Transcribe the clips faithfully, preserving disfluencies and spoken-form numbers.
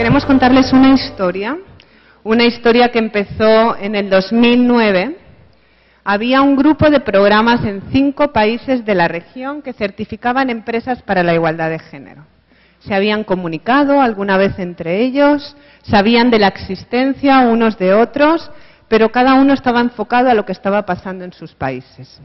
queremos contarles una historia, una historia que empezó en el dos mil nueve. Había un grupo de programas en cinco países de la región que certificaban empresas para la igualdad de género. Se habían comunicado alguna vez entre ellos, sabían de la existencia unos de otros, pero cada uno estaba enfocado a lo que estaba pasando en sus países.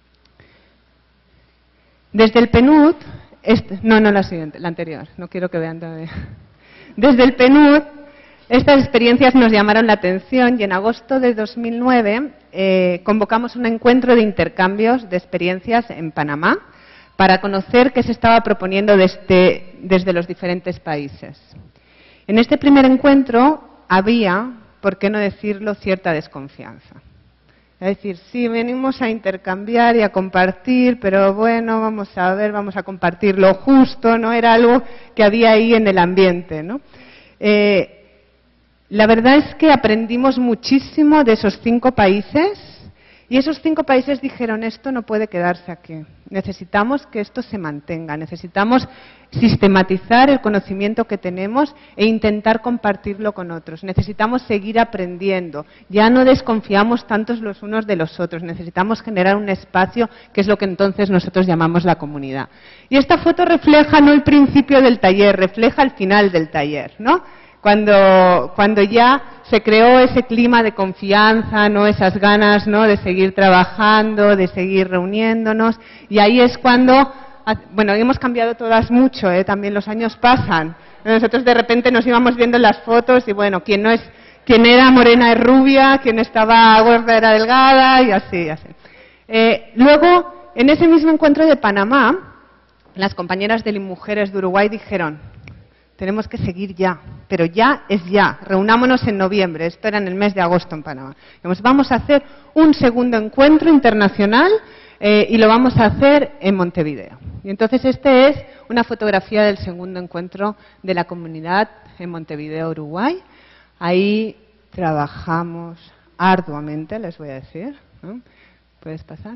Desde el P N U D, este, no, no la siguiente, la anterior, no quiero que vean todavía. Desde el P N U D, estas experiencias nos llamaron la atención y en agosto de dos mil nueve eh, convocamos un encuentro de intercambios de experiencias en Panamá para conocer qué se estaba proponiendo desde, desde los diferentes países. En este primer encuentro había, por qué no decirlo, cierta desconfianza. Es decir, sí, venimos a intercambiar y a compartir, pero bueno, vamos a ver, vamos a compartir lo justo, ¿no? Era algo que había ahí en el ambiente, ¿no? Eh, la verdad es que aprendimos muchísimo de esos cinco países y esos cinco países dijeron, esto no puede quedarse aquí. Necesitamos que esto se mantenga, necesitamos sistematizar el conocimiento que tenemos e intentar compartirlo con otros. Necesitamos seguir aprendiendo. Ya no desconfiamos tantos los unos de los otros. Necesitamos generar un espacio que es lo que entonces nosotros llamamos la comunidad. Y esta foto refleja no el principio del taller, refleja el final del taller, ¿no? Cuando, cuando ya se creó ese clima de confianza, ¿no? Esas ganas, ¿no? De seguir trabajando, de seguir reuniéndonos. Y ahí es cuando, bueno, hemos cambiado todas mucho, ¿eh? También los años pasan. Nosotros de repente nos íbamos viendo en las fotos y bueno, quien no es, quien era morena es rubia, quien estaba gorda era delgada y así, así. Eh, luego, en ese mismo encuentro de Panamá, las compañeras de Mujeres de Uruguay dijeron, tenemos que seguir ya, pero ya es ya. Reunámonos en noviembre, esto era en el mes de agosto en Panamá. Dijimos, vamos a hacer un segundo encuentro internacional eh, y lo vamos a hacer en Montevideo. Y entonces esta es una fotografía del segundo encuentro de la comunidad en Montevideo, Uruguay. Ahí trabajamos arduamente, les voy a decir, ¿no? ¿Puedes pasar?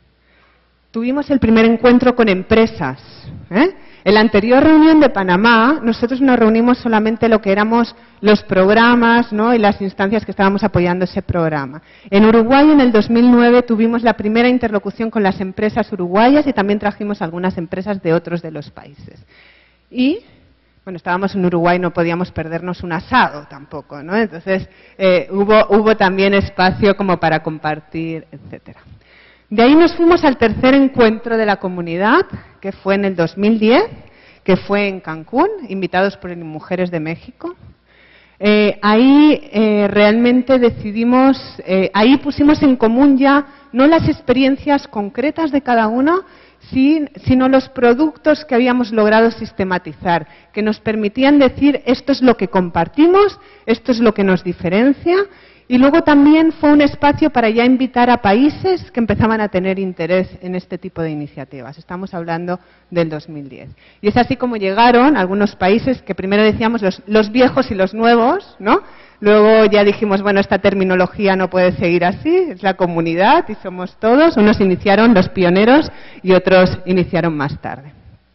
Tuvimos el primer encuentro con empresas, ¿eh? En la anterior reunión de Panamá, nosotros nos reunimos solamente lo que éramos los programas, ¿no? Y las instancias que estábamos apoyando ese programa. En Uruguay, en el dos mil nueve, tuvimos la primera interlocución con las empresas uruguayas y también trajimos algunas empresas de otros de los países. Y, bueno, estábamos en Uruguay, no podíamos perdernos un asado tampoco, ¿no? Entonces, eh, hubo, hubo también espacio como para compartir, etcétera. De ahí nos fuimos al tercer encuentro de la comunidad, que fue en el dos mil diez, que fue en Cancún, invitados por Mujeres de México. Eh, ahí eh, realmente decidimos, eh, ahí pusimos en común ya no las experiencias concretas de cada uno, sino los productos que habíamos logrado sistematizar, que nos permitían decir esto es lo que compartimos, esto es lo que nos diferencia. Y luego también fue un espacio para ya invitar a países que empezaban a tener interés en este tipo de iniciativas. Estamos hablando del dos mil diez. Y es así como llegaron algunos países que primero decíamos los, los viejos y los nuevos, ¿no? Luego ya dijimos, bueno, esta terminología no puede seguir así, es la comunidad y somos todos. Unos iniciaron, los pioneros, y otros iniciaron más tarde.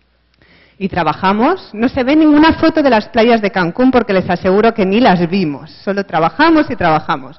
Y trabajamos, no se ve ninguna foto de las playas de Cancún porque les aseguro que ni las vimos, solo trabajamos y trabajamos.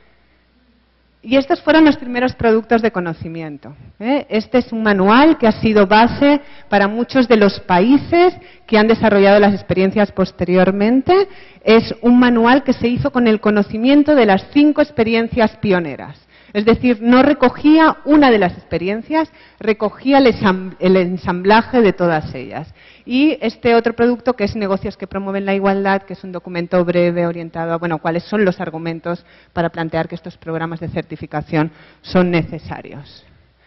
Y estos fueron los primeros productos de conocimiento, ¿eh? Este es un manual que ha sido base para muchos de los países que han desarrollado las experiencias posteriormente. Es un manual que se hizo con el conocimiento de las cinco experiencias pioneras. Es decir, no recogía una de las experiencias, recogía el ensamblaje de todas ellas. Y este otro producto que es Negocios que promueven la igualdad, que es un documento breve orientado a, bueno, cuáles son los argumentos para plantear que estos programas de certificación son necesarios.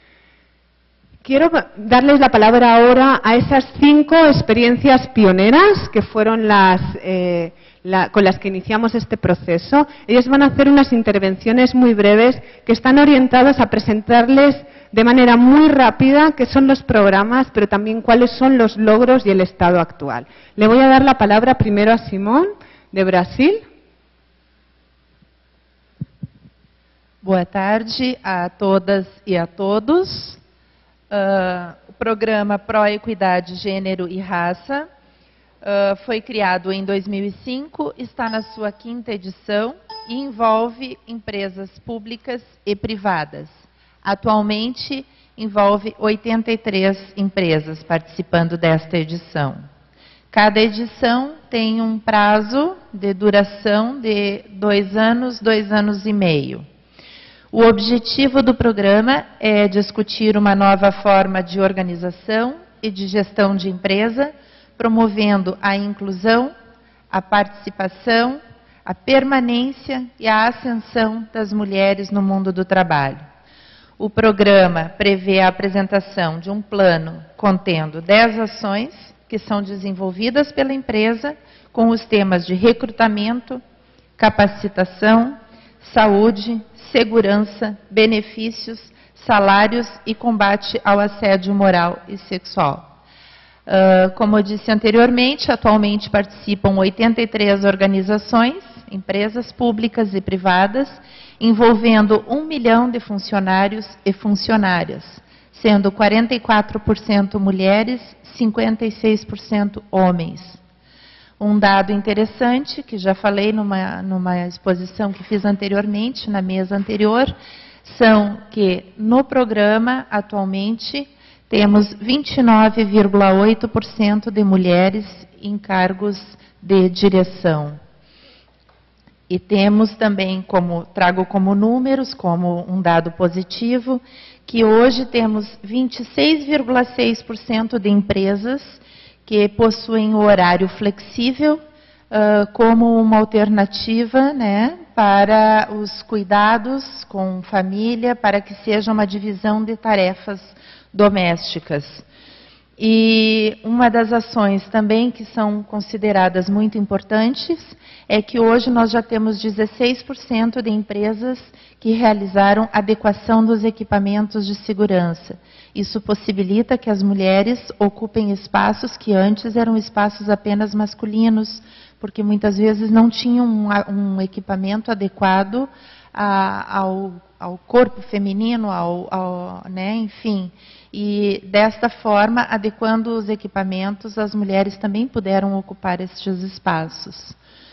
Quiero darles la palabra ahora a esas cinco experiencias pioneras que fueron las... Eh, La, con las que iniciamos este proceso. Ellos van a hacer unas intervenciones muy breves que están orientadas a presentarles de manera muy rápida qué son los programas, pero también cuáles son los logros y el estado actual. Le voy a dar la palabra primero a Simón, de Brasil. Boa tarde a todas e a todos. Uh, o programa Pró Equidade, Gênero e Raça Uh, foi criado em dois mil e cinco, está na sua quinta edição e envolve empresas públicas e privadas. Atualmente, envolve oitenta e três empresas participando desta edição. Cada edição tem um prazo de duração de dois anos, dois anos e meio. O objetivo do programa é discutir uma nova forma de organização e de gestão de empresa, promovendo a inclusão, a participação, a permanência e a ascensão das mulheres no mundo do trabalho. O programa prevê a apresentação de um plano contendo dez ações que são desenvolvidas pela empresa com os temas de recrutamento, capacitação, saúde, segurança, benefícios, salários e combate ao assédio moral e sexual. Uh, como eu disse anteriormente, atualmente participam oitenta e três organizações, empresas públicas e privadas, envolvendo um milhão de funcionários e funcionárias, sendo quarenta e quatro por cento mulheres, cinquenta e seis por cento homens. Um dado interessante, que já falei numa, numa exposição que fiz anteriormente, na mesa anterior, são que no programa, atualmente, temos vinte e nove vírgula oito por cento de mulheres em cargos de direção. E temos também, como, trago como números, como um dado positivo, que hoje temos vinte e seis vírgula seis por cento de empresas que possuem o horário flexível uh, como uma alternativa, né, para os cuidados com família, para que seja uma divisão de tarefas domésticas. E uma das ações também que são consideradas muito importantes é que hoje nós já temos dezesseis por cento de empresas que realizaram adequação dos equipamentos de segurança. Isso possibilita que as mulheres ocupem espaços que antes eram espaços apenas masculinos, porque muitas vezes não tinham um, um equipamento adequado a, ao, ao corpo feminino, ao, ao, né, enfim. E desta forma, adequando os equipamentos, as mulheres também puderam ocupar estes espaços.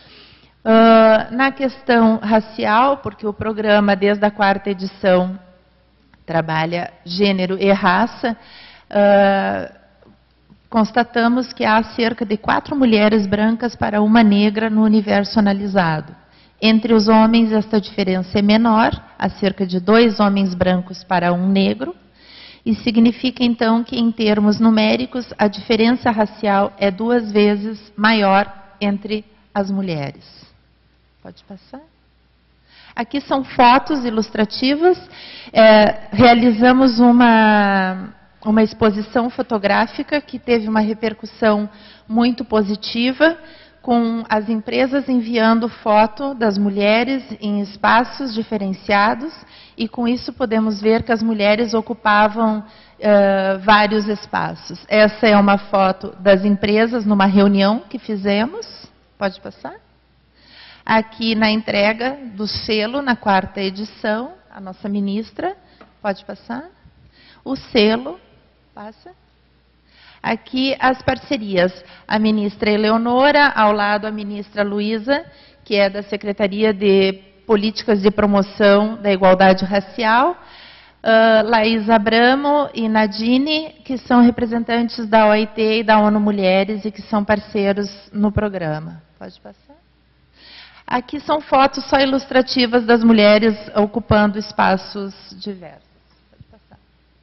Uh, na questão racial, porque o programa, desde a quarta edição, trabalha gênero e raça, uh, constatamos que há cerca de quatro mulheres brancas para uma negra no universo analisado. Entre os homens, esta diferença é menor, há cerca de dois homens brancos para um negro, e significa, então, que, em termos numéricos, a diferença racial é duas vezes maior entre as mulheres. Pode passar? Aqui são fotos ilustrativas. É, realizamos uma, uma exposição fotográfica que teve uma repercussão muito positiva, com as empresas enviando foto das mulheres em espaços diferenciados, e com isso podemos ver que as mulheres ocupavam uh, vários espaços. Essa é uma foto das empresas numa reunião que fizemos. Pode passar? Aqui na entrega do selo, na quarta edição, a nossa ministra, pode passar? O selo, passa? Aqui as parcerias, a ministra Eleonora, ao lado a ministra Luísa, que é da Secretaria de Políticas de Promoção da Igualdade Racial, uh, Laís Abramo e Nadine, que são representantes da O I T e da ONU Mulheres e que são parceiros no programa. Pode passar? Aqui são fotos só ilustrativas das mulheres ocupando espaços diversos. Pode passar.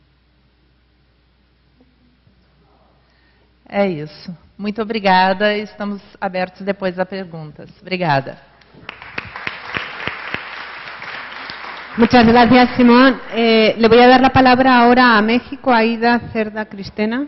É isso. Muito obrigada. Estamos abertos depois a perguntas. Obrigada. Muchas gracias, Simón. Eh, le voy a dar la palabra ahora a México, a Aida Cerda Cristena.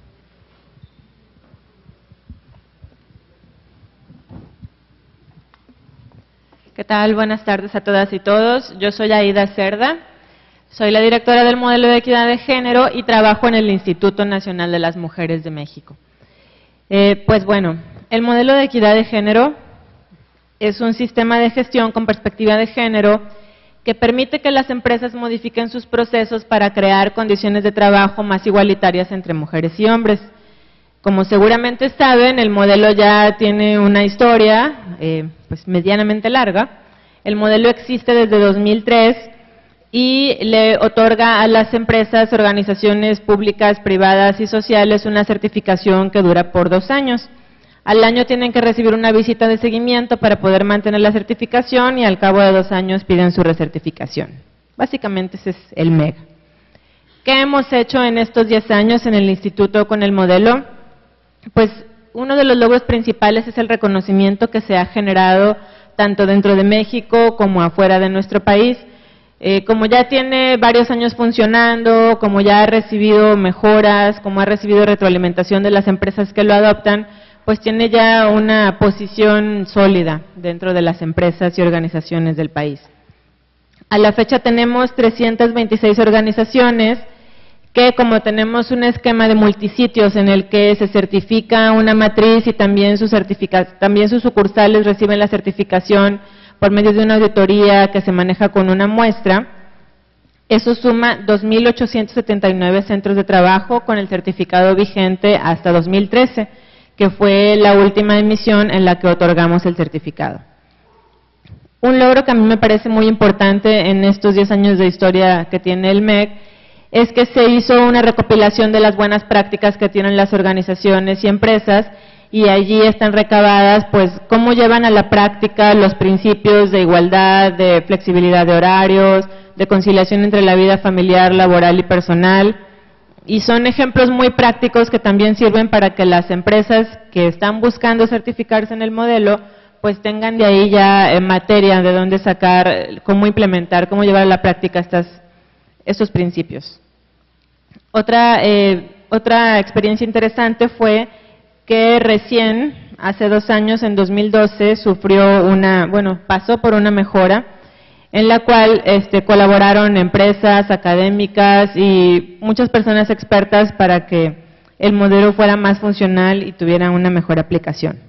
¿Qué tal? Buenas tardes a todas y todos. Yo soy Aida Cerda, soy la directora del Modelo de Equidad de Género y trabajo en el Instituto Nacional de las Mujeres de México. Eh, pues bueno, el Modelo de Equidad de Género es un sistema de gestión con perspectiva de género que permite que las empresas modifiquen sus procesos para crear condiciones de trabajo más igualitarias entre mujeres y hombres. Como seguramente saben, el modelo ya tiene una historia eh, pues medianamente larga. El modelo existe desde dos mil tres y le otorga a las empresas, organizaciones públicas, privadas y sociales una certificación que dura por dos años. Al año tienen que recibir una visita de seguimiento para poder mantener la certificación y al cabo de dos años piden su recertificación. Básicamente ese es el M E G. ¿Qué hemos hecho en estos diez años en el instituto con el modelo? Pues uno de los logros principales es el reconocimiento que se ha generado tanto dentro de México como afuera de nuestro país. Eh, como ya tiene varios años funcionando, como ya ha recibido mejoras, como ha recibido retroalimentación de las empresas que lo adoptan, pues tiene ya una posición sólida dentro de las empresas y organizaciones del país. A la fecha tenemos trescientas veintiséis organizaciones que, como tenemos un esquema de multisitios en el que se certifica una matriz y también sus, también sus sucursales reciben la certificación por medio de una auditoría que se maneja con una muestra, eso suma dos mil ochocientos setenta y nueve centros de trabajo con el certificado vigente hasta dos mil trece, que fue la última emisión en la que otorgamos el certificado. Un logro que a mí me parece muy importante en estos diez años de historia que tiene el M E G es que se hizo una recopilación de las buenas prácticas que tienen las organizaciones y empresas, y allí están recabadas pues cómo llevan a la práctica los principios de igualdad, de flexibilidad de horarios, de conciliación entre la vida familiar, laboral y personal, y son ejemplos muy prácticos que también sirven para que las empresas que están buscando certificarse en el modelo pues tengan de ahí ya en materia de dónde sacar, cómo implementar, cómo llevar a la práctica estas, estos principios. Otra, eh, otra experiencia interesante fue que recién, hace dos años, en dos mil doce, sufrió una, bueno, pasó por una mejora, en la cual este, colaboraron empresas, académicas y muchas personas expertas para que el modelo fuera más funcional y tuviera una mejor aplicación.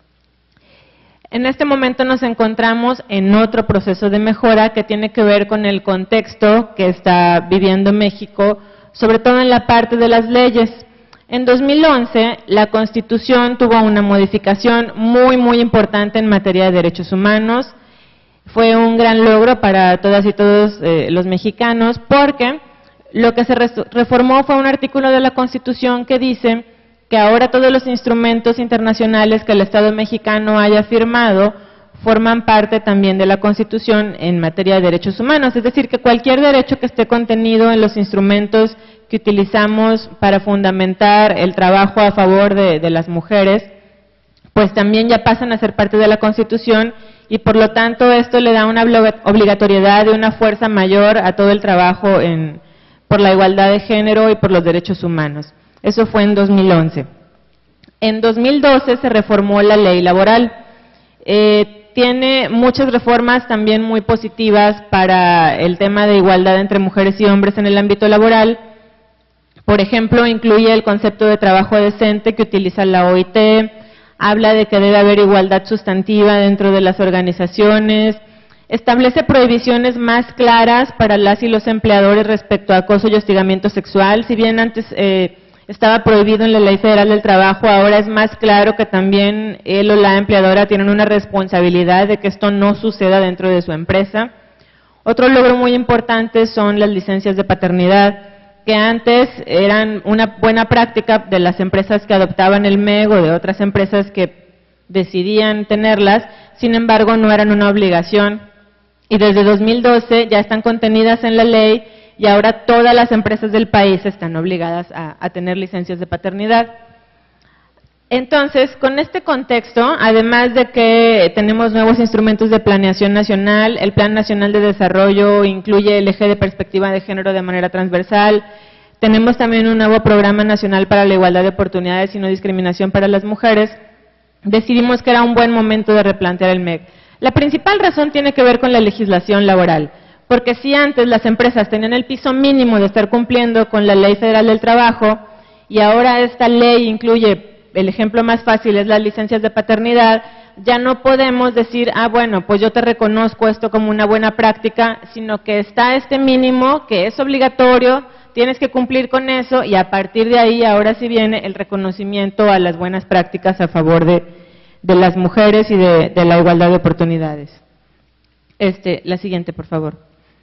En este momento nos encontramos en otro proceso de mejora que tiene que ver con el contexto que está viviendo México, sobre todo en la parte de las leyes. En dos mil once, la Constitución tuvo una modificación muy, muy importante en materia de derechos humanos. Fue un gran logro para todas y todos eh, los mexicanos, porque lo que se reformó fue un artículo de la Constitución que dice que ahora todos los instrumentos internacionales que el Estado mexicano haya firmado forman parte también de la Constitución en materia de derechos humanos, es decir, que cualquier derecho que esté contenido en los instrumentos que utilizamos para fundamentar el trabajo a favor de, de las mujeres, pues también ya pasan a ser parte de la Constitución, y por lo tanto esto le da una obligatoriedad y una fuerza mayor a todo el trabajo en, por la igualdad de género y por los derechos humanos. Eso fue en dos mil once. En dos mil doce se reformó la ley laboral. Eh, tiene muchas reformas también muy positivas para el tema de igualdad entre mujeres y hombres en el ámbito laboral. Por ejemplo, incluye el concepto de trabajo decente que utiliza la O I T, habla de que debe haber igualdad sustantiva dentro de las organizaciones, establece prohibiciones más claras para las y los empleadores respecto a acoso y hostigamiento sexual. Si bien antes eh, estaba prohibido en la Ley Federal del Trabajo, ahora es más claro que también él o la empleadora tienen una responsabilidad de que esto no suceda dentro de su empresa. Otro logro muy importante son las licencias de paternidad, que antes eran una buena práctica de las empresas que adoptaban el M E G o de otras empresas que decidían tenerlas, sin embargo no eran una obligación, y desde dos mil doce ya están contenidas en la ley y ahora todas las empresas del país están obligadas a, a tener licencias de paternidad. Entonces, con este contexto, además de que tenemos nuevos instrumentos de planeación nacional, el Plan Nacional de Desarrollo incluye el eje de perspectiva de género de manera transversal, tenemos también un nuevo Programa Nacional para la Igualdad de Oportunidades y No Discriminación para las Mujeres, decidimos que era un buen momento de replantear el M E G. La principal razón tiene que ver con la legislación laboral, porque si antes las empresas tenían el piso mínimo de estar cumpliendo con la Ley Federal del Trabajo, y ahora esta ley incluye, el ejemplo más fácil es las licencias de paternidad, ya no podemos decir, ah bueno, pues yo te reconozco esto como una buena práctica, sino que está este mínimo que es obligatorio, tienes que cumplir con eso y a partir de ahí ahora sí viene el reconocimiento a las buenas prácticas a favor de, de las mujeres y de, de la igualdad de oportunidades. Este, la siguiente, por favor.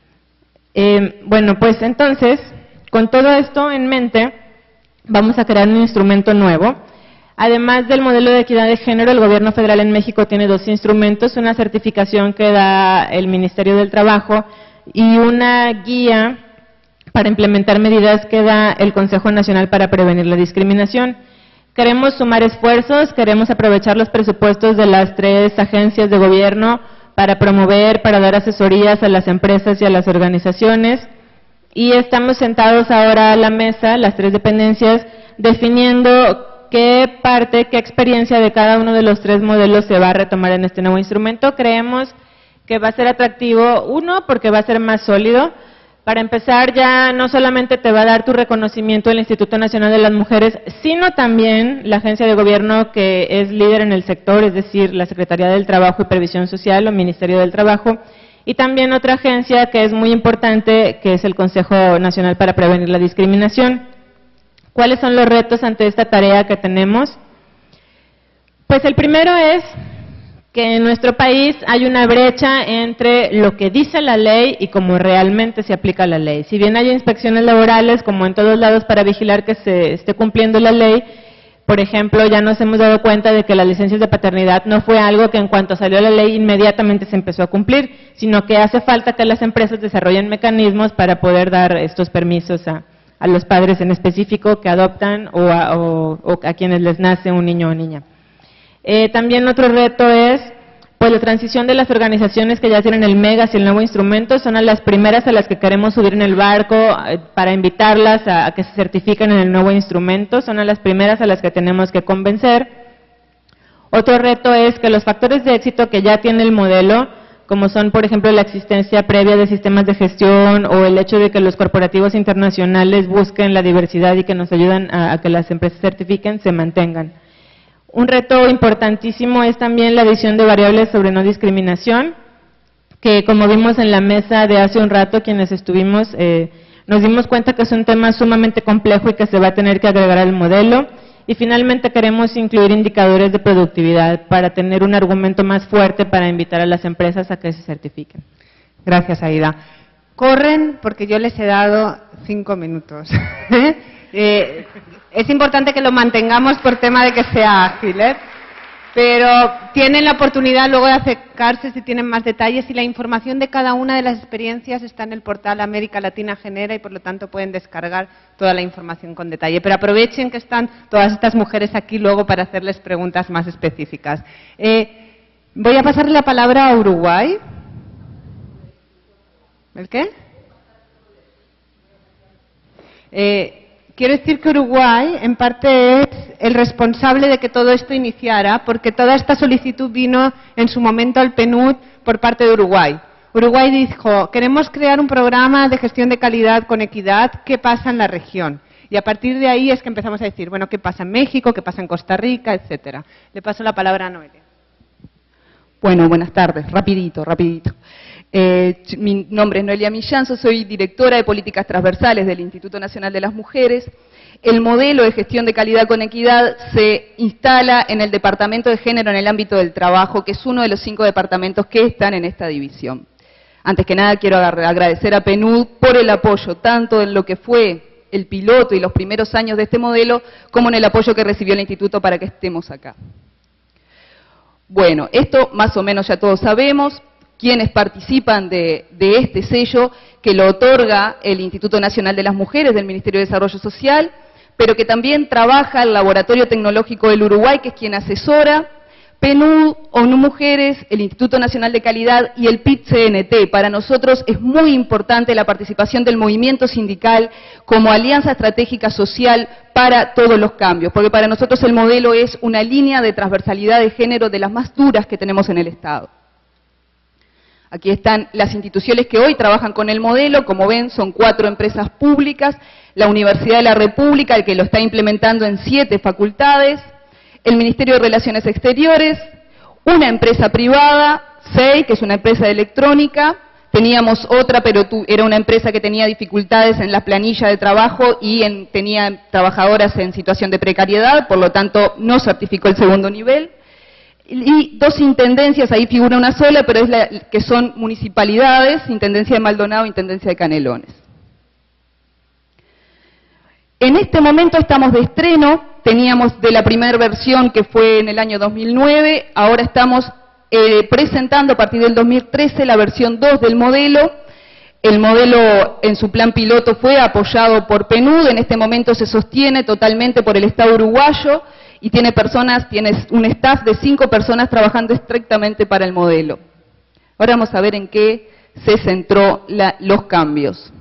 Eh, bueno, pues entonces, con todo esto en mente, vamos a crear un instrumento nuevo. Además del modelo de equidad de género, el Gobierno federal en México tiene dos instrumentos, una certificación que da el Ministerio del Trabajo y una guía para implementar medidas que da el Consejo Nacional para Prevenir la Discriminación. Queremos sumar esfuerzos, queremos aprovechar los presupuestos de las tres agencias de gobierno para promover, para dar asesorías a las empresas y a las organizaciones. Y estamos sentados ahora a la mesa, las tres dependencias, definiendo qué parte, qué experiencia de cada uno de los tres modelos se va a retomar en este nuevo instrumento. Creemos que va a ser atractivo, uno, porque va a ser más sólido. Para empezar, ya no solamente te va a dar tu reconocimiento el Instituto Nacional de las Mujeres, sino también la agencia de gobierno que es líder en el sector, es decir, la Secretaría del Trabajo y Previsión Social o Ministerio del Trabajo, y también otra agencia que es muy importante, que es el Consejo Nacional para Prevenir la Discriminación. ¿Cuáles son los retos ante esta tarea que tenemos? Pues el primero es que en nuestro país hay una brecha entre lo que dice la ley y cómo realmente se aplica la ley. Si bien hay inspecciones laborales, como en todos lados, para vigilar que se esté cumpliendo la ley, por ejemplo, ya nos hemos dado cuenta de que las licencias de paternidad no fue algo que en cuanto salió la ley inmediatamente se empezó a cumplir, sino que hace falta que las empresas desarrollen mecanismos para poder dar estos permisos a a los padres en específico que adoptan o a, o, o a quienes les nace un niño o niña. Eh, también otro reto es, pues la transición de las organizaciones que ya tienen el MEG hacia el nuevo instrumento, son a las primeras a las que queremos subir en el barco eh, para invitarlas a, a que se certifiquen en el nuevo instrumento, son a las primeras a las que tenemos que convencer. Otro reto es que los factores de éxito que ya tiene el modelo, como son, por ejemplo, la existencia previa de sistemas de gestión o el hecho de que los corporativos internacionales busquen la diversidad y que nos ayudan a, a que las empresas certifiquen, se mantengan. Un reto importantísimo es también la adición de variables sobre no discriminación, que como vimos en la mesa de hace un rato, quienes estuvimos, eh, nos dimos cuenta que es un tema sumamente complejo y que se va a tener que agregar al modelo. Y finalmente queremos incluir indicadores de productividad para tener un argumento más fuerte para invitar a las empresas a que se certifiquen. Gracias, Aida. Corren porque yo les he dado cinco minutos. eh, es importante que lo mantengamos por tema de que sea ágil, ¿eh? Pero tienen la oportunidad luego de acercarse si tienen más detalles y la información de cada una de las experiencias está en el portal América Latina Genera y por lo tanto pueden descargar toda la información con detalle. Pero aprovechen que están todas estas mujeres aquí luego para hacerles preguntas más específicas. Eh, voy a pasarle la palabra a Uruguay. ¿El qué? Eh, Quiero decir que Uruguay, en parte, es el responsable de que todo esto iniciara, porque toda esta solicitud vino en su momento al P N U D por parte de Uruguay. Uruguay dijo, queremos crear un programa de gestión de calidad con equidad, ¿qué pasa en la región? Y a partir de ahí es que empezamos a decir, bueno, ¿qué pasa en México? ¿Qué pasa en Costa Rica? Etcétera. Le paso la palabra a Noelia. Bueno, buenas tardes, rapidito, rapidito. Eh, mi nombre es Noelia Millanzo, soy directora de Políticas Transversales del Instituto Nacional de las Mujeres. El modelo de gestión de calidad con equidad se instala en el Departamento de Género en el ámbito del trabajo, que es uno de los cinco departamentos que están en esta división. Antes que nada quiero agradecer a P N U D por el apoyo, tanto en lo que fue el piloto y los primeros años de este modelo, como en el apoyo que recibió el Instituto para que estemos acá. Bueno, esto más o menos ya todos sabemos. Quienes participan de, de este sello que lo otorga el Instituto Nacional de las Mujeres del Ministerio de Desarrollo Social, pero que también trabaja el Laboratorio Tecnológico del Uruguay, que es quien asesora, P N U D, ONU Mujeres, el Instituto Nacional de Calidad y el P I T C N T. Para nosotros es muy importante la participación del movimiento sindical como alianza estratégica social para todos los cambios, porque para nosotros el modelo es una línea de transversalidad de género de las más duras que tenemos en el Estado. Aquí están las instituciones que hoy trabajan con el modelo, como ven son cuatro empresas públicas, la Universidad de la República, el que lo está implementando en siete facultades, el Ministerio de Relaciones Exteriores, una empresa privada, S E I, que es una empresa de electrónica, Teníamos otra, pero tu, era una empresa que tenía dificultades en la planilla de trabajo y en, tenía trabajadoras en situación de precariedad, por lo tanto no certificó el segundo nivel. Y dos intendencias, ahí figura una sola, pero es la que son municipalidades, Intendencia de Maldonado e Intendencia de Canelones. En este momento estamos de estreno, teníamos de la primera versión que fue en el año dos mil nueve, ahora estamos eh, presentando a partir del dos mil trece la versión dos del modelo. El modelo en su plan piloto fue apoyado por PNUD, en este momento se sostiene totalmente por el Estado uruguayo y tiene personas, tiene un staff de cinco personas trabajando estrictamente para el modelo. Ahora vamos a ver en qué se centró la, los cambios.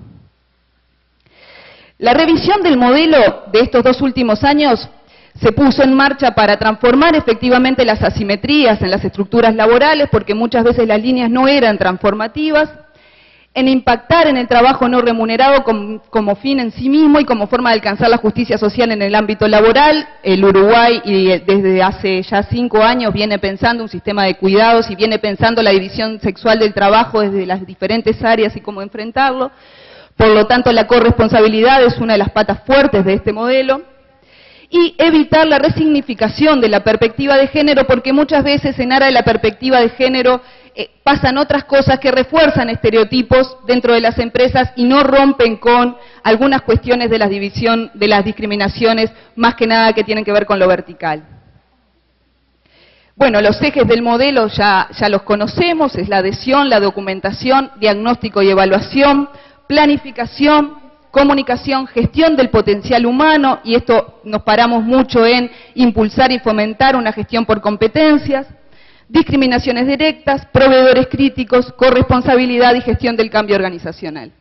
La revisión del modelo de estos dos últimos años se puso en marcha para transformar efectivamente las asimetrías en las estructuras laborales, porque muchas veces las líneas no eran transformativas, en impactar en el trabajo no remunerado como, como fin en sí mismo y como forma de alcanzar la justicia social en el ámbito laboral. El Uruguay, y desde hace ya cinco años, viene pensando un sistema de cuidados y viene pensando la división sexual del trabajo desde las diferentes áreas y cómo enfrentarlo. Por lo tanto, la corresponsabilidad es una de las patas fuertes de este modelo. Y evitar la resignificación de la perspectiva de género, porque muchas veces en aras de la perspectiva de género eh, pasan otras cosas que refuerzan estereotipos dentro de las empresas y no rompen con algunas cuestiones de la división, de las discriminaciones, más que nada que tienen que ver con lo vertical. Bueno, los ejes del modelo ya, ya los conocemos, es la adhesión, la documentación, diagnóstico y evaluación, planificación, comunicación, gestión del potencial humano, y esto nos paramos mucho en impulsar y fomentar una gestión por competencias, discriminaciones directas, proveedores críticos, corresponsabilidad y gestión del cambio organizacional.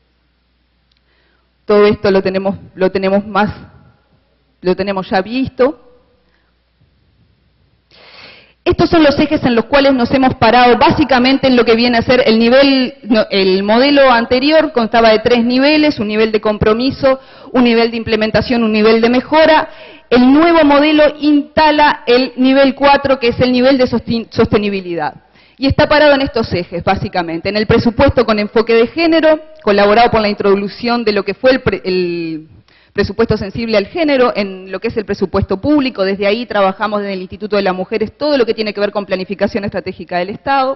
Todo esto lo tenemos, lo tenemos más, lo tenemos ya visto. Estos son los ejes en los cuales nos hemos parado básicamente en lo que viene a ser el nivel, no, el modelo anterior constaba de tres niveles, un nivel de compromiso, un nivel de implementación, un nivel de mejora. El nuevo modelo instala el nivel cuatro, que es el nivel de sostenibilidad. Y está parado en estos ejes, básicamente. En el presupuesto con enfoque de género, colaborado por la introducción de lo que fue el, pre, el presupuesto sensible al género, en lo que es el presupuesto público. Desde ahí trabajamos en el Instituto de las Mujeres todo lo que tiene que ver con planificación estratégica del Estado.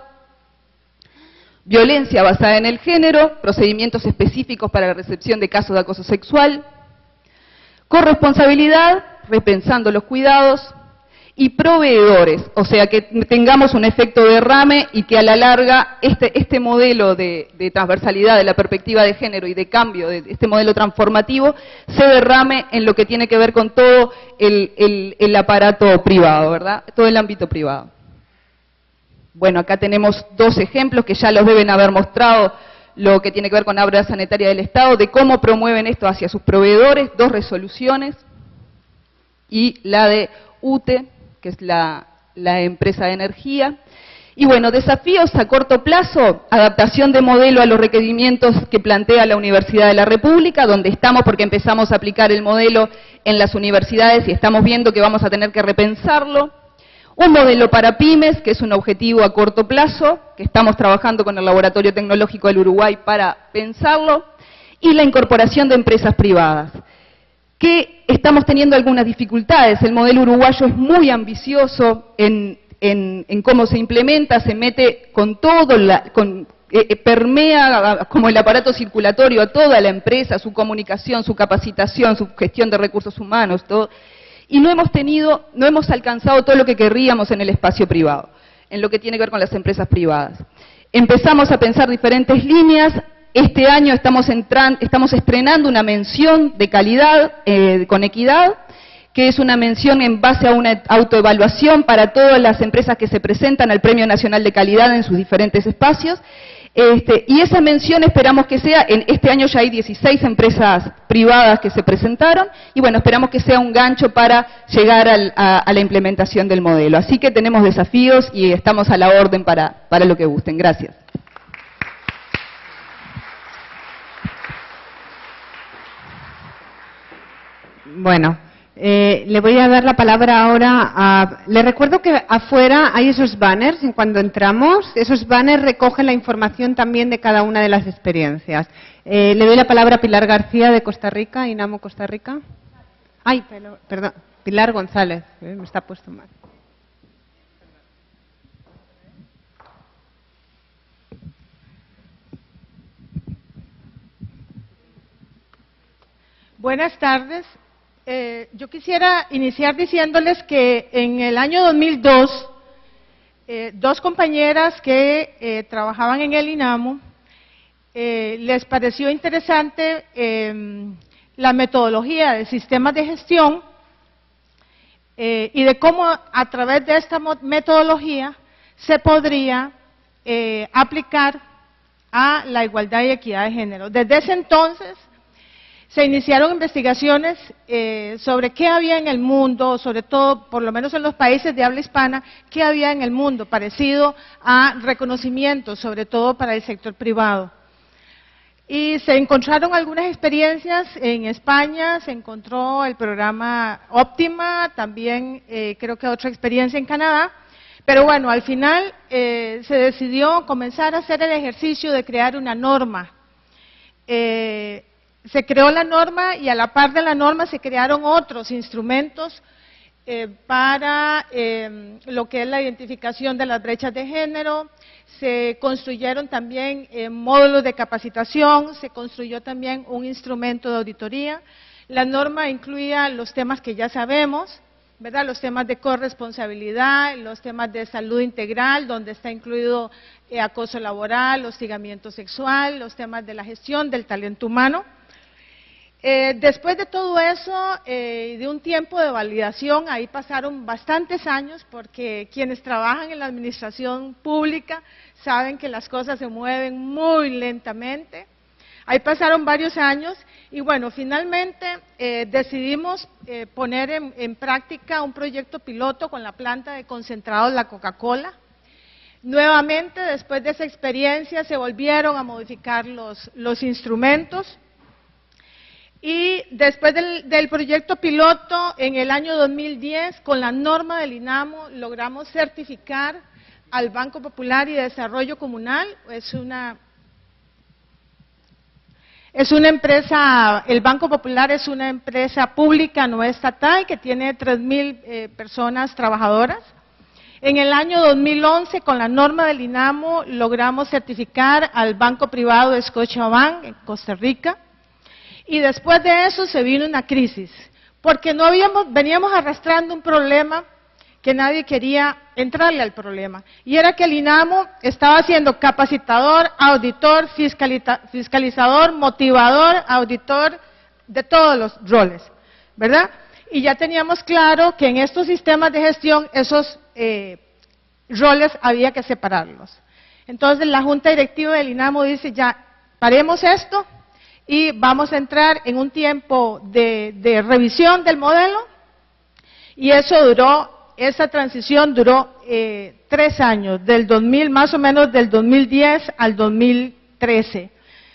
Violencia basada en el género, procedimientos específicos para la recepción de casos de acoso sexual. Corresponsabilidad, repensando los cuidados. Y proveedores, o sea, que tengamos un efecto derrame y que a la larga este, este modelo de, de transversalidad de la perspectiva de género y de cambio, de este modelo transformativo, se derrame en lo que tiene que ver con todo el, el, el aparato privado, ¿verdad? Todo el ámbito privado. Bueno, acá tenemos dos ejemplos que ya los deben haber mostrado, lo que tiene que ver con la obra sanitaria del Estado, de cómo promueven esto hacia sus proveedores, dos resoluciones, y la de U T E, que es la, la empresa de energía. Y bueno, desafíos a corto plazo, adaptación de modelo a los requerimientos que plantea la Universidad de la República, donde estamos porque empezamos a aplicar el modelo en las universidades y estamos viendo que vamos a tener que repensarlo. Un modelo para pymes, que es un objetivo a corto plazo, que estamos trabajando con el Laboratorio Tecnológico del Uruguay para pensarlo. Y la incorporación de empresas privadas, que estamos teniendo algunas dificultades. El modelo uruguayo es muy ambicioso en, en, en cómo se implementa, se mete con todo, la, con, eh, permea como el aparato circulatorio a toda la empresa, su comunicación, su capacitación, su gestión de recursos humanos, todo, y no hemos tenido, no hemos alcanzado todo lo que querríamos en el espacio privado, en lo que tiene que ver con las empresas privadas. Empezamos a pensar diferentes líneas. Este año estamos, entran, estamos estrenando una mención de calidad eh, con equidad, que es una mención en base a una autoevaluación para todas las empresas que se presentan al Premio Nacional de Calidad en sus diferentes espacios. Este, y esa mención esperamos que sea, en este año ya hay dieciséis empresas privadas que se presentaron, y bueno, esperamos que sea un gancho para llegar al, a, a la implementación del modelo. Así que tenemos desafíos y estamos a la orden para, para lo que gusten. Gracias. Bueno, Eh, le voy a dar la palabra ahora a... Le recuerdo que afuera hay esos banners, en cuando entramos, esos banners recogen la información también de cada una de las experiencias. Eh, le doy la palabra a Pilar García de Costa Rica, INAMO Costa Rica. Ay, perdón, Pilar González, eh, me está puesto mal. Buenas tardes. Eh, yo quisiera iniciar diciéndoles que en el año dos mil dos, eh, dos compañeras que eh, trabajaban en el INAMO, eh, les pareció interesante eh, la metodología de sistemas de gestión eh, y de cómo a través de esta metodología se podría eh, aplicar a la igualdad y equidad de género. Desde ese entonces se iniciaron investigaciones eh, sobre qué había en el mundo, sobre todo, por lo menos en los países de habla hispana, qué había en el mundo parecido a reconocimiento, sobre todo para el sector privado. Y se encontraron algunas experiencias en España, se encontró el programa Óptima, también eh, creo que otra experiencia en Canadá, pero bueno, al final eh, se decidió comenzar a hacer el ejercicio de crear una norma. Eh, Se creó la norma y a la par de la norma se crearon otros instrumentos eh, para eh, lo que es la identificación de las brechas de género, se construyeron también eh, módulos de capacitación, se construyó también un instrumento de auditoría. La norma incluía los temas que ya sabemos, ¿verdad? Los temas de corresponsabilidad, los temas de salud integral, donde está incluido eh, acoso laboral, hostigamiento sexual, los temas de la gestión del talento humano. Eh, después de todo eso, eh, de un tiempo de validación, ahí pasaron bastantes años, porque quienes trabajan en la administración pública saben que las cosas se mueven muy lentamente. Ahí pasaron varios años y bueno, finalmente eh, decidimos eh, poner en, en práctica un proyecto piloto con la planta de concentrados La Coca-Cola. Nuevamente, después de esa experiencia, se volvieron a modificar los, los instrumentos. Y después del, del proyecto piloto, en el año dos mil diez, con la norma del INAMO, logramos certificar al Banco Popular y Desarrollo Comunal. Es una, es una empresa, el Banco Popular es una empresa pública no estatal que tiene tres mil eh, personas trabajadoras. En el año dos mil once, con la norma del INAMO, logramos certificar al Banco Privado de Scotiabank en Costa Rica. Y después de eso se vino una crisis, porque no habíamos, veníamos arrastrando un problema que nadie quería entrarle al problema. Y era que el INAMO estaba siendo capacitador, auditor, fiscalizador, motivador, auditor, de todos los roles, ¿verdad? Y ya teníamos claro que en estos sistemas de gestión esos eh, roles había que separarlos. Entonces la Junta Directiva del INAMO dice ya, paremos esto, y vamos a entrar en un tiempo de, de revisión del modelo, y eso duró, esa transición duró eh, tres años, del dos mil, más o menos del dos mil diez al dos mil trece.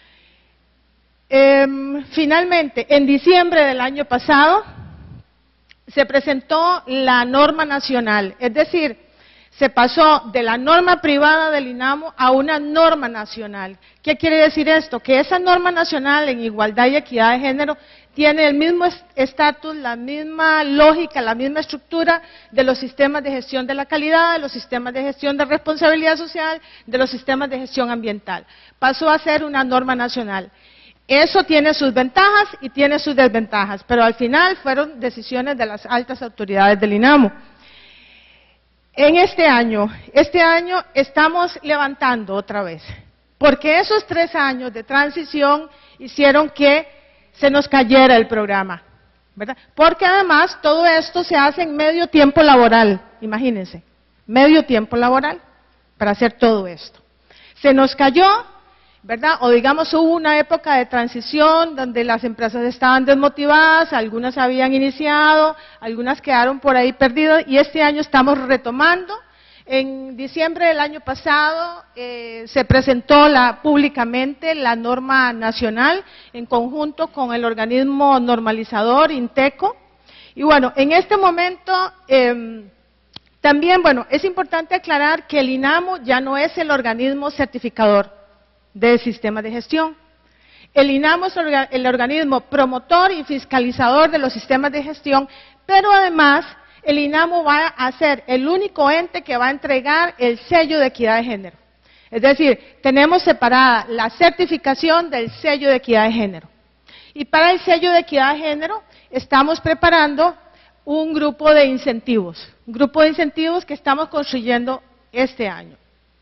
Eh, finalmente, en diciembre del año pasado, se presentó la norma nacional, es decir, se pasó de la norma privada del INAMO a una norma nacional. ¿Qué quiere decir esto? Que esa norma nacional en igualdad y equidad de género tiene el mismo estatus, la misma lógica, la misma estructura de los sistemas de gestión de la calidad, de los sistemas de gestión de responsabilidad social, de los sistemas de gestión ambiental. Pasó a ser una norma nacional. Eso tiene sus ventajas y tiene sus desventajas, pero al final fueron decisiones de las altas autoridades del INAMO. En este año, este año estamos levantando otra vez, porque esos tres años de transición hicieron que se nos cayera el programa, ¿verdad? Porque además todo esto se hace en medio tiempo laboral, imagínense, medio tiempo laboral para hacer todo esto. Se nos cayó, ¿verdad? O digamos hubo una época de transición donde las empresas estaban desmotivadas, algunas habían iniciado, algunas quedaron por ahí perdidas y este año estamos retomando. En diciembre del año pasado eh, se presentó la, públicamente la norma nacional en conjunto con el organismo normalizador INTECO Y bueno, en este momento, eh, también, bueno, es importante aclarar que el INAMO ya no es el organismo certificador del sistema de gestión. El INAMO es el organismo promotor y fiscalizador de los sistemas de gestión, pero además el INAMO va a ser el único ente que va a entregar el sello de equidad de género. Es decir, tenemos separada la certificación del sello de equidad de género. Y para el sello de equidad de género estamos preparando un grupo de incentivos, un grupo de incentivos que estamos construyendo este año.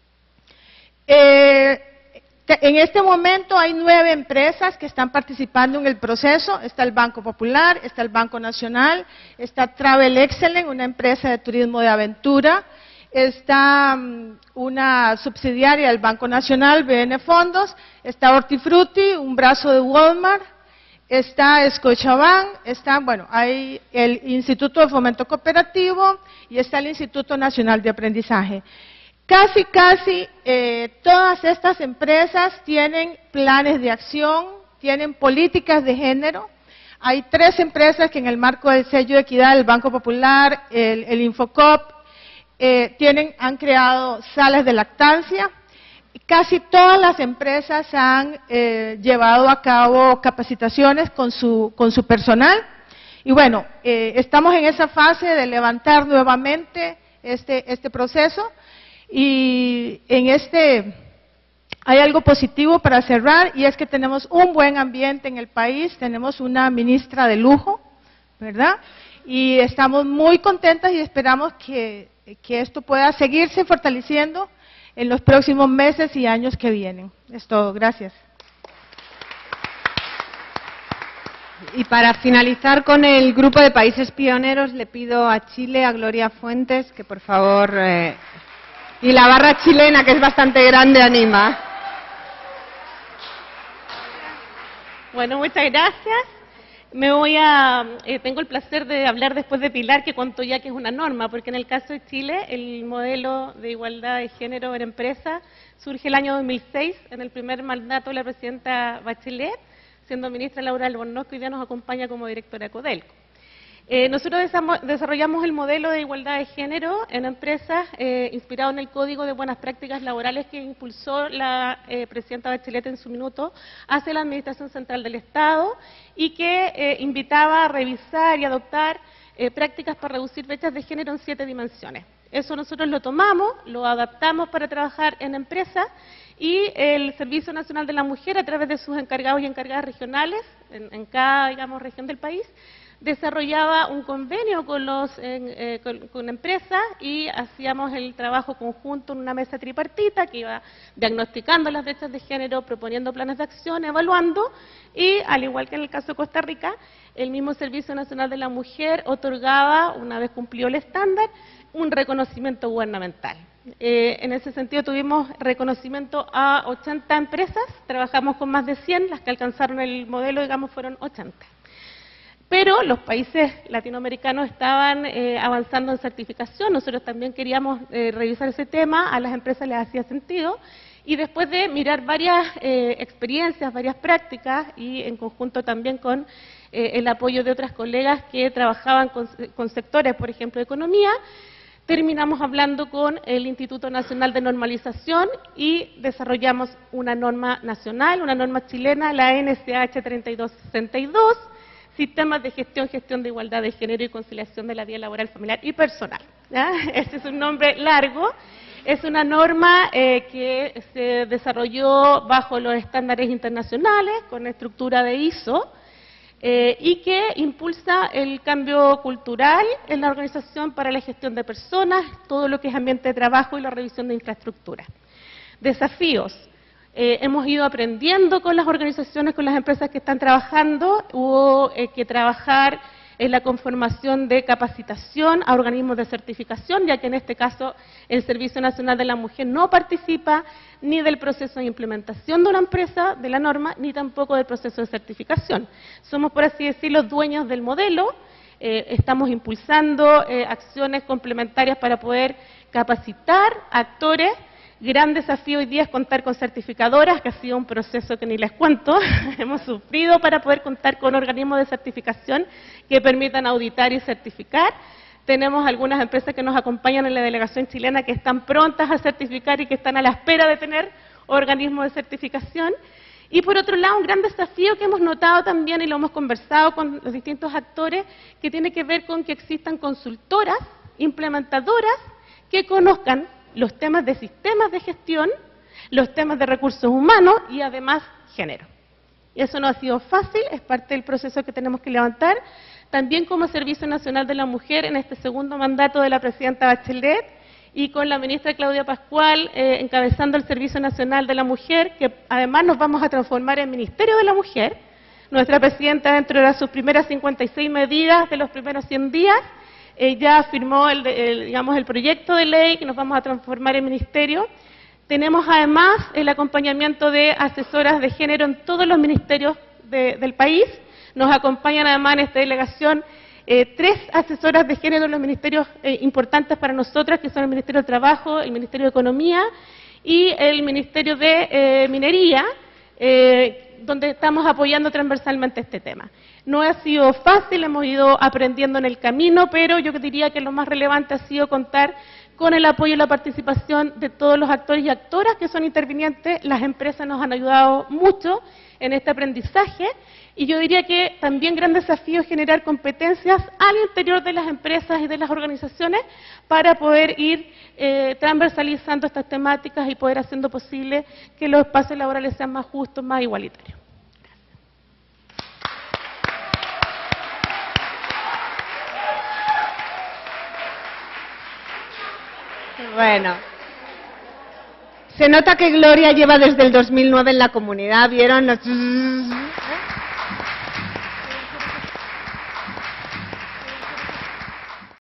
Eh, en este momento hay nueve empresas que están participando en el proceso. Está el Banco Popular, está el Banco Nacional, está Travel Excellence, una empresa de turismo de aventura, está um, una subsidiaria del Banco Nacional, B N Fondos, está Hortifruti, un brazo de Walmart, está Scotiabank, está, bueno, hay el Instituto de Fomento Cooperativo y está el Instituto Nacional de Aprendizaje. Casi, casi eh, todas estas empresas tienen planes de acción, tienen políticas de género. Hay tres empresas que en el marco del sello de equidad, el Banco Popular, el, el Infocop, eh, tienen, han creado salas de lactancia. Casi todas las empresas han eh, llevado a cabo capacitaciones con su, con su personal. Y bueno, eh, estamos en esa fase de levantar nuevamente este, este proceso. Y en este hay algo positivo para cerrar, y es que tenemos un buen ambiente en el país, tenemos una ministra de lujo, ¿verdad? Y estamos muy contentas y esperamos que, que esto pueda seguirse fortaleciendo en los próximos meses y años que vienen. Es todo, gracias. Y para finalizar con el grupo de países pioneros, le pido a Chile, a Gloria Fuentes, que por favor... Eh, y la barra chilena, que es bastante grande, anima. Bueno, muchas gracias. Me voy a, eh, tengo el placer de hablar después de Pilar, que contó ya que es una norma, porque en el caso de Chile, el modelo de igualdad de género en empresa surge el año dos mil seis, en el primer mandato de la presidenta Bachelet, siendo ministra Laura Albornoz, que hoy día nos acompaña como directora de Codelco. Eh, nosotros desarrollamos el modelo de igualdad de género en empresas eh, inspirado en el Código de Buenas Prácticas Laborales que impulsó la eh, presidenta Bachelet en su minuto hacia la Administración Central del Estado, y que eh, invitaba a revisar y adoptar eh, prácticas para reducir brechas de género en siete dimensiones. Eso nosotros lo tomamos, lo adaptamos para trabajar en empresas, y el Servicio Nacional de la Mujer, a través de sus encargados y encargadas regionales en, en cada, digamos, región del país, desarrollaba un convenio con, los, eh, con, con empresas, y hacíamos el trabajo conjunto en una mesa tripartita que iba diagnosticando las brechas de género, proponiendo planes de acción, evaluando, y al igual que en el caso de Costa Rica, el mismo Servicio Nacional de la Mujer otorgaba, una vez cumplido el estándar, un reconocimiento gubernamental. Eh, en ese sentido tuvimos reconocimiento a ochenta empresas, trabajamos con más de cien, las que alcanzaron el modelo, digamos, fueron ochenta. Pero los países latinoamericanos estaban eh, avanzando en certificación, nosotros también queríamos eh, revisar ese tema, a las empresas les hacía sentido, y después de mirar varias eh, experiencias, varias prácticas, y en conjunto también con eh, el apoyo de otras colegas que trabajaban con, con sectores, por ejemplo, de economía, terminamos hablando con el Instituto Nacional de Normalización y desarrollamos una norma nacional, una norma chilena, la N S H treinta y dos sesenta y dos, Sistemas de Gestión, Gestión de Igualdad de Género y Conciliación de la Vida Laboral, Familiar y Personal. ¿Ya? Este es un nombre largo. Es una norma eh, que se desarrolló bajo los estándares internacionales, con estructura de I S O, eh, y que impulsa el cambio cultural en la organización para la gestión de personas, todo lo que es ambiente de trabajo y la revisión de infraestructura. Desafíos. Eh, hemos ido aprendiendo con las organizaciones, con las empresas que están trabajando. Hubo eh, que trabajar en la conformación de capacitación a organismos de certificación, ya que en este caso el Servicio Nacional de la Mujer no participa ni del proceso de implementación de una empresa, de la norma, ni tampoco del proceso de certificación. Somos, por así decirlo, dueños del modelo. Eh, estamos impulsando eh, acciones complementarias para poder capacitar a actores Gran desafío hoy día es contar con certificadoras, que ha sido un proceso que ni les cuento, hemos sufrido para poder contar con organismos de certificación que permitan auditar y certificar. Tenemos algunas empresas que nos acompañan en la delegación chilena que están prontas a certificar y que están a la espera de tener organismos de certificación. Y por otro lado, un gran desafío que hemos notado también y lo hemos conversado con los distintos actores, que tiene que ver con que existan consultoras, implementadoras, que conozcan los temas de sistemas de gestión, los temas de recursos humanos y además género. Y eso no ha sido fácil, es parte del proceso que tenemos que levantar. También como Servicio Nacional de la Mujer en este segundo mandato de la presidenta Bachelet y con la ministra Claudia Pascual eh, encabezando el Servicio Nacional de la Mujer, que además nos vamos a transformar en Ministerio de la Mujer. Nuestra presidenta, dentro de sus primeras cincuenta y seis medidas de los primeros cien días, eh, ya firmó el, el, digamos, el proyecto de ley que nos vamos a transformar en ministerio. Tenemos además el acompañamiento de asesoras de género en todos los ministerios de, del país. Nos acompañan además en esta delegación eh, tres asesoras de género en los ministerios eh, importantes para nosotras, que son el Ministerio de Trabajo, el Ministerio de Economía y el Ministerio de eh, Minería, eh, donde estamos apoyando transversalmente este tema. No ha sido fácil, hemos ido aprendiendo en el camino, pero yo diría que lo más relevante ha sido contar con el apoyo y la participación de todos los actores y actoras que son intervinientes. Las empresas nos han ayudado mucho en este aprendizaje y yo diría que también gran desafío es generar competencias al interior de las empresas y de las organizaciones para poder ir eh, transversalizando estas temáticas y poder haciendo posible que los espacios laborales sean más justos, más igualitarios. Bueno, se nota que Gloria lleva desde el dos mil nueve en la comunidad, ¿vieron? Los...